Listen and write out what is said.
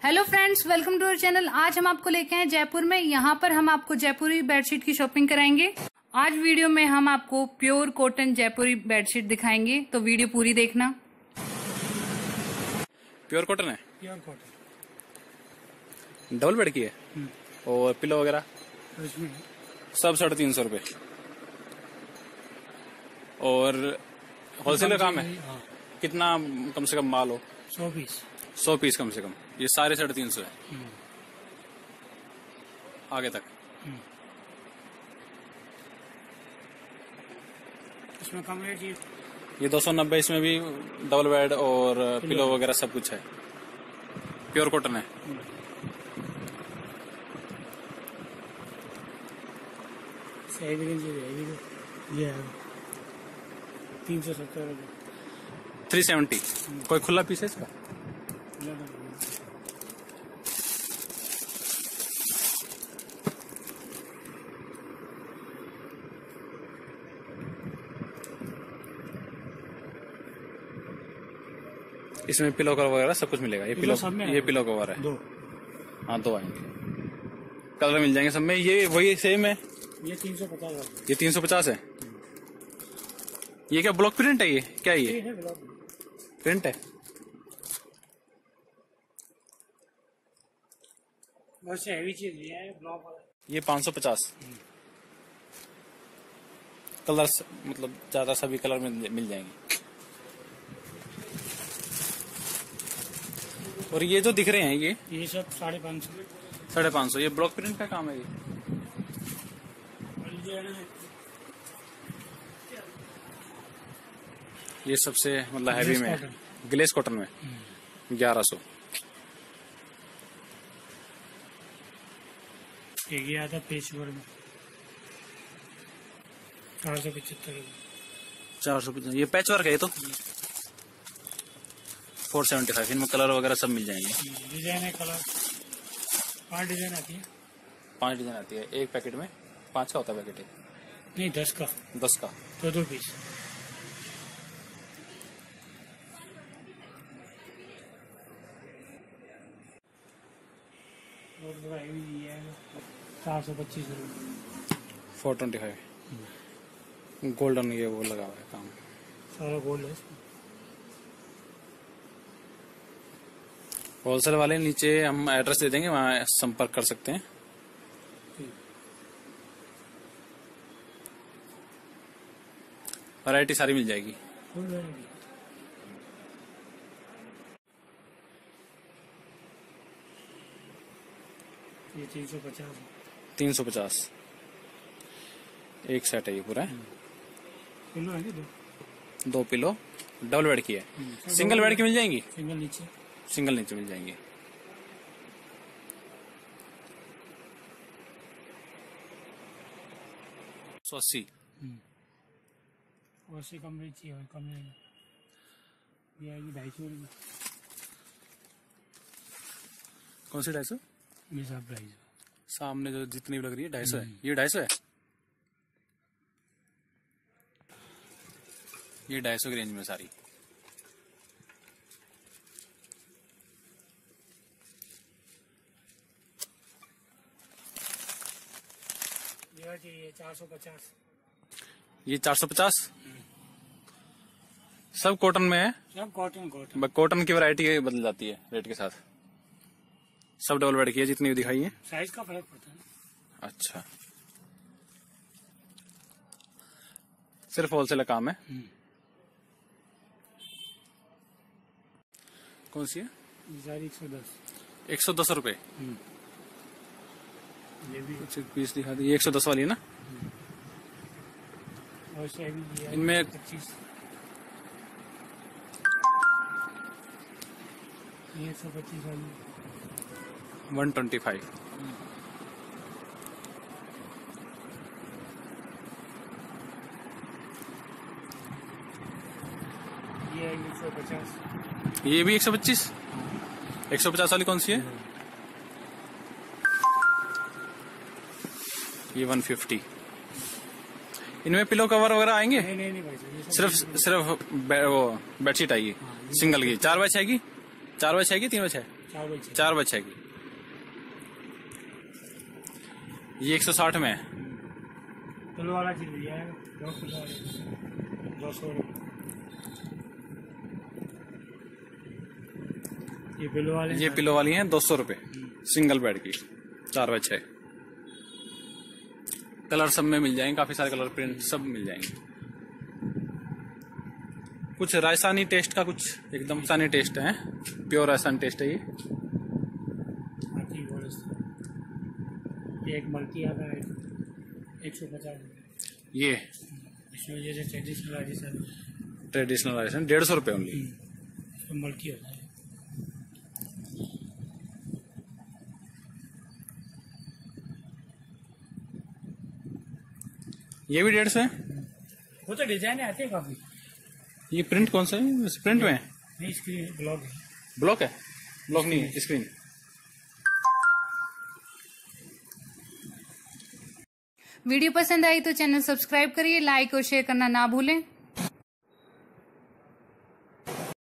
Hello friends, welcome to our channel. आज हम आपको लेके आए जयपुर में। यहाँ पर हम आपको जयपुरी बेडशीट की शॉपिंग कराएंगे। आज वीडियो में हम आपको प्योर कॉटन जयपुरी बेडशीट दिखाएंगे, तो वीडियो पूरी देखना। प्योर कॉटन है, प्योर कॉटन, डबल बेड की है और पिलो वगैरह इसमें सब 350 रुपए। और होलसेल का काम है। हाँ, कितना कम से कम माल हो? 100 पीस। 100 पीस कम से कम। ये सारे 350 है आगे तक। इसमें कम रेट ये 290, इसमें भी डबल बेड और पिलो वगैरह सब कुछ है। प्योर कॉटन है। ये है 370 रुपये। 370। कोई खुला पीस है इसका? इसमें पिलो कवर वगैरह सब कुछ मिलेगा। ये पिलो कवर है। हाँ, 2 आएंगे। कलर मिल जाएंगे सब में। ये वही सेम है। ये 350। ये 350 है। ये क्या ब्लॉक प्रिंट है? ये क्या है? ये प्रिंट है। वैसे हैवी चीज लिया है ब्लॉक वाला। ये 550। कलर मतलब ज्यादा सभी कलर में मिल जाएंगे। और ये जो दिख रहे हैं ये सब 550। 550। ये ब्लॉक प्रिंट का काम है। ये सबसे मतलब हैवी में है। ग्लेस कॉटन में 1100। ये आता पेच वर्क में 475। 450। ये पैच वर्क है। ये तो 475। इनमें कलर वगैरह सब मिल जाएंगे। डिजाइन है, कलर 5 डिजाइन आती है। 5 डिजाइन आती है एक पैकेट में। 5 का होता है पैकेट? नहीं, 10 का। 10 का। तो 2 पीस। और थोड़ा हैवी है 425 रुपये। 425। गोल्डन ये वो लगा हुआ है काम। सारा गोल्ड है। होलसेल वाले नीचे हम एड्रेस दे देंगे, वहाँ संपर्क कर सकते हैं। वैरायटी सारी मिल जाएगी। ये 350। 350 एक सेट है ये पूरा। पिलो है 2 पिलो डबल बेड की है। सिंगल बेड की मिल जाएंगी? सिंगल नीचे मिल जाएंगे। सौ 80 कम रेट चाहिए, कम रहेगा। ये आएगी 250 रुपये। कौन सी 250? ये सब प्राइस सामने जो जितनी लग रही है 250 है। ये 250 है। ये 250 की रेंज में सारी। ये 450। ये 450 सब कॉटन में है। सब कॉटन। कॉटन की वैरायटी बदल जाती है रेट के साथ। सब डबल बेड की है जितनी भी दिखाई है। साइज का फर्क पड़ता है। अच्छा, सिर्फ होलसेल का काम है। कौन सी है? 110 रुपए। ये भी कुछ पीस दिखा दी। ये 110 वाली है ना? और इनमें 25। ये 125 वाली 125। ये 150। ये भी 125। 150 वाली कौन सी है? ये 150। इनमें पिलो कवर वगैरह आएंगे? नहीं भाई, सिर्फ वो बेडशीट आएगी। सिंगल की 4 बाय 6 की? 4 बाय 6 की 3 बाय 6? 4 बाई 6 की। ये 160 में है। पिलो वाला चीज लिया है 200। ये पिलो वाली है 200 रुपए सिंगल बेड की, 4 बाई 6। कलर सब में मिल जाएंगे, काफी सारे कलर प्रिंट सब मिल जाएंगे। कुछ राजस्थानी टेस्ट का, कुछ एकदम राजस्थानी टेस्ट है, प्योर राजस्थानी टेस्ट है ये। एक मल्टी आता है 150 ये इसमें जैसे ट्रेडिशनल राजस्थान 150 रुपए ओनली। इसमें मल्टी होता है। ये भी 150 है। वो तो डिजाइन आते हैं काफी। ये प्रिंट कौन सा है? प्रिंट में है? नहीं, स्क्रीन ब्लॉक है। ब्लॉक है? ब्लॉक नहीं है, स्क्रीन। वीडियो पसंद आई तो चैनल सब्सक्राइब करिए, लाइक और शेयर करना ना भूलें।